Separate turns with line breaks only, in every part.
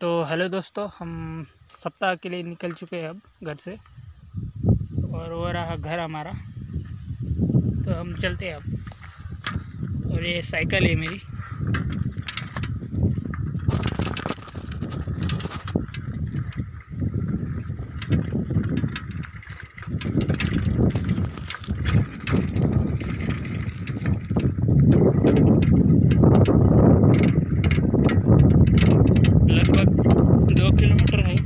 तो हेलो दोस्तों, हम सप्ताह के लिए निकल चुके हैं अब घर से, और वो रहा घर हमारा। तो हम चलते हैं अब। और ये साइकिल है मेरी। लगभग 2 किलोमीटर है।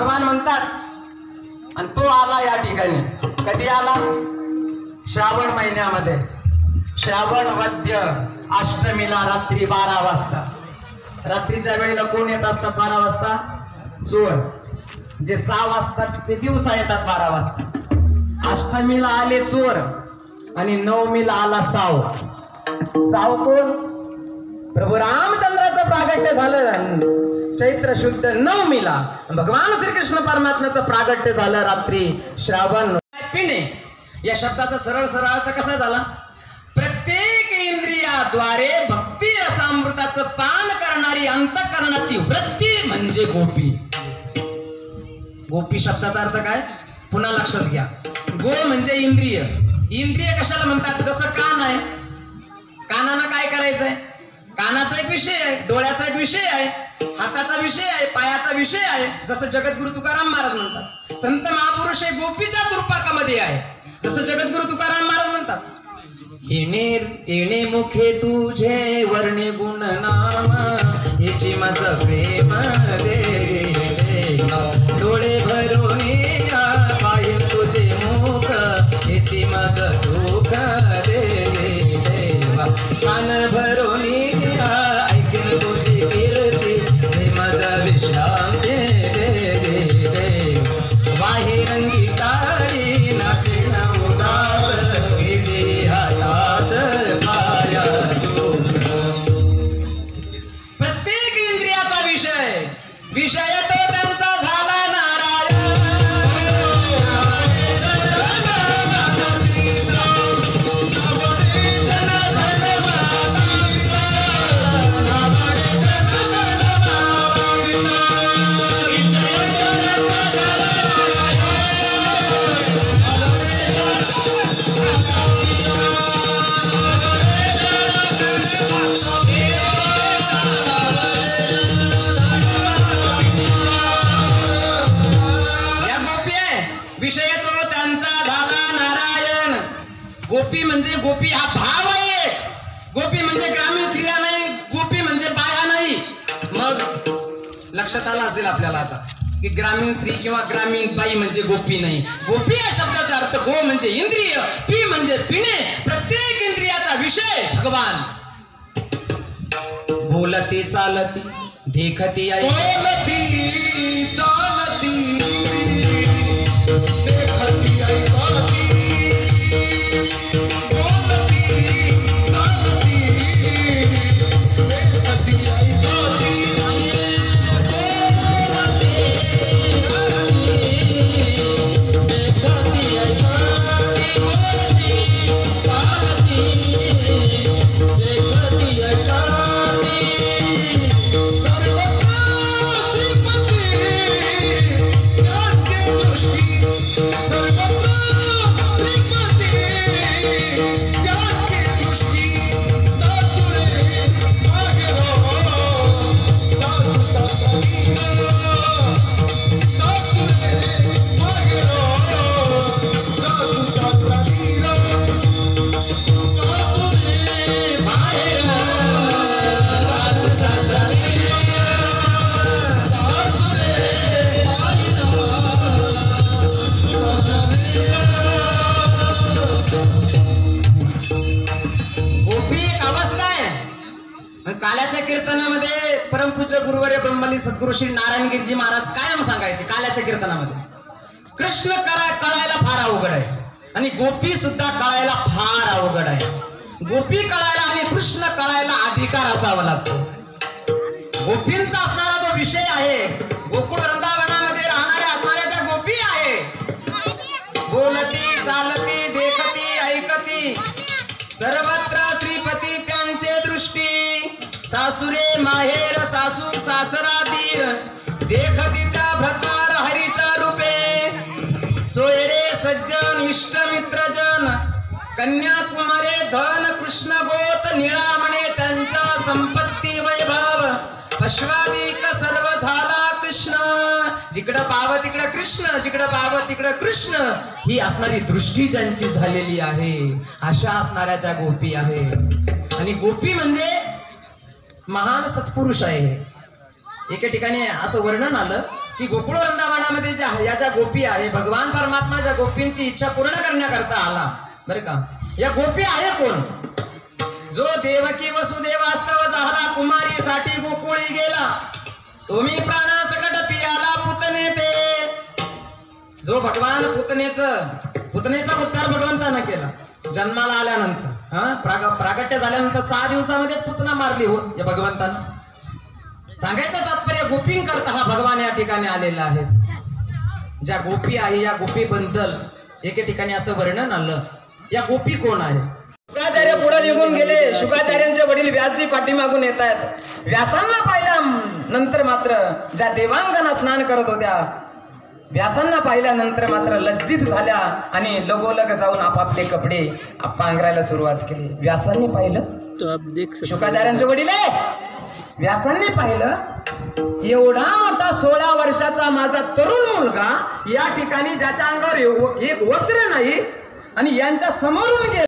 भगवान म्हणतात. आणि तो आला या ठिकाणी. कधी आला? श्रावण महिन्यामध्ये, श्रावण वद्य अष्टमीला रात्री 12 वाजता. रात्रीच्या वेळेला कोण येत असतात 12 वाजता? चोर. जे 6 वाजतात ते दिवसा येतात 12 वाजता. अष्टमीला आले चोर आणि नवमीला आला साव. साव कोण? प्रभू रामचंद्राचं प्रागट्य झालं चैत्र शुद्ध नवमीला. भगवान श्रीकृष्ण परमात्म्याचं प्रागट्य झालं रात्री श्रावण. पिणे या शब्दाचा सरळ सरळ अर्थ कसा झाला? प्रत्येक इंद्रियाद्वारे भक्ती रसामृताचं पान करणारी अंतःकरणाची वृत्ती म्हणजे गोपी. गोपी शब्दाचा अर्थ काय? पुन्हा लक्षात घ्या. गो म्हणजे इंद्रिय. इंद्रिय कशाला म्हणतात? जसं कान आहे, कानानं काय करायचंय? कानाचा एक विषय आहे, डोळ्याचा एक विषय आहे, हाताचा विषय आहे, पायाचा विषय आहे. जसं जगद्गुरु तुकाराम महाराज म्हणतात, संत महापुरुष हे गोपीच्याच रूपामध्ये आहे. जसं जगद्गुरु तुकाराम महाराज म्हणतात, येणे मुखे तुझे वर्णे गुण नाम, याची माझं प्रेम दे. डोळे भरून पाहिजे तुझे मुख, याची माझं सुख दे देवा. कान भरून ऐकेन तुझी कीर्ती, हे माझा विश्रांती दे देव. बाहेरंगी टाळी नाचे ना उदास, घेते हातास पायासू. प्रत्येक इंद्रियाचा विषय तो त्यांचा झाला नारायण. विषय तो त्यांचा झाला नारायण. गोपी म्हणजे गोपी हा भाव आहे. गोपी म्हणजे ग्रामीण स्त्रिया नाही, गोपी म्हणजे बाया नाही. मग लक्षात आलं असेल आपल्याला आता की ग्रामीण स्त्री किंवा ग्रामीण बाई म्हणजे गोपी नाही. गोपी या शब्दाचा अर्थ गो म्हणजे इंद्रिय, पी म्हणजे पिणे. प्रत्येक इंद्रियाचा विषय भगवान. बोलती चालती देखती आई,
बोलती चालती देखती ऐकती, बोलती चालती देखती ऐकती.
काल्याच्या कीर्तनामध्ये परमपूज्य गुरुवर्य ब्रह्मली सद्गुरु श्री नारायणगिरीजी महाराज कायम सांगायचे काल्याच्या कीर्तनामध्ये, कृष्ण कळायला फार अवघड आहे आणि गोपी सुद्धा कळायला फार अवघड आहे. गोपी कळायला आणि कृष्ण कळायला अधिकार असावा लागतो. गोपींचा असणारा जो विषय आहे, गोकुळ वृंदावनामध्ये राहणाऱ्या असणाऱ्या ज्या गोपी आहे, बोलती चालती देखती ऐकती, सर्वत्र श्रीपती त्यांचे दृष्टी. सासुरे माहेर सासू सासरा दीर, देखती त्या भ्रतार हरीच्या रूपे. सोयरे सज्जन इष्ट मित्रजन, कन्याकुमारे धन कृष्ण गोत निळामणे त्यांच्या संपत्ती वैभव. अश्वादिक सर्व झाला कृष्ण, जिकडं पाव तिकडं कृष्ण, जिकडं पाव तिकडं कृष्ण. ही असणारी दृष्टी ज्यांची झालेली आहे, अशा असणाऱ्या ज्या गोपी आहे. आणि गोपी म्हणजे महान सत्पुरुष आहे. एके ठिकाणी असं वर्णन आलं की गोकुळ वृंदावनामध्ये या ज्या गोपी आहे भगवान परमात्मा ज्या गोपींची इच्छा पूर्ण करण्याकरता आला बरं का. या गोपी आहे कोण? जो देवकी वसुदेव वास्तव झाला कुमारी साठी गोकुळी गेला तुम्ही प्राणासकट पियाला पुतने ते. जो भगवान पुतनेचा उद्धार भगवंतानं केला जन्माला आल्यानंतर प्रागट्य झाल्यानंतर 6 दिवसामध्ये पुतना मारली हो या भगवंतानं. सांगायचं तात्पर्य गोपींकरता हा भगवान या ठिकाणी आलेला आहे. ज्या गोपी आहे या गोपीबद्दल एके ठिकाणी असं वर्णन आलं. या गोपी कोण आहे? शुकाचार्य पुढे निघून गेले. शुकाचार्यांचे वडील व्यासजी पाठीमागून येत आहेत. व्यासांना पाहिल्यानंतर मात्र ज्या देवांगना स्नान करत होत्या व्यासांना पाहिल्यानंतर मात्र लज्जित झाल्या आणि लगोलग जाऊन आपापले कपडे पांघरायला सुरुवात केली. व्यासांनी पाहिलं
तो आप देख सकते
शुकाचार्यांचे वडील व्यासांनी पाहिलं एवढा मोठा 16 वर्षाचा माझा तरुण मुलगा या ठिकाणी ज्याच्या अंगावर एक वस्त्र नाही आणि यांच्या समोरून गेला.